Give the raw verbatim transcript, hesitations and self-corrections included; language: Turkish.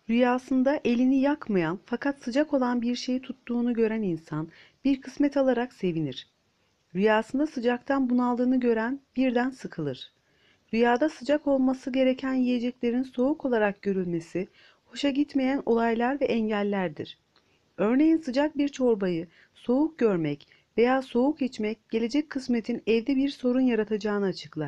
Rüyasında elini yakmayan fakat sıcak olan bir şeyi tuttuğunu gören insan bir kısmet alarak sevinir. Rüyasında sıcaktan bunaldığını gören birden sıkılır. Rüyada sıcak olması gereken yiyeceklerin soğuk olarak görülmesi hoşa gitmeyen olaylar ve engellerdir. Örneğin sıcak bir çorbayı soğuk görmek veya soğuk içmek gelecek kısmetin evde bir sorun yaratacağını açıklar.